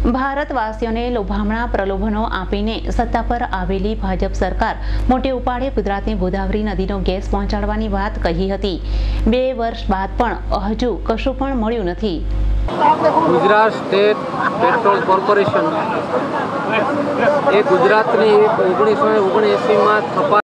ભારતવાસીઓને લોભામણા પ્રલોભનો આપીને સત્તા પર આવેલી ભાજપ સરકાર મોટે ઉપાડે ગુજરાતની ગોદાવરી નદીનો ગેસ પહોંચાડવાની વાત કહી હતી। 2 વર્ષ બાદ પણ હજુ કશું પણ મળ્યું નથી। ગુજરાત સ્ટેટ પેટ્રોલ કોર્પોરેશન એ ગુજરાતની 1979 માં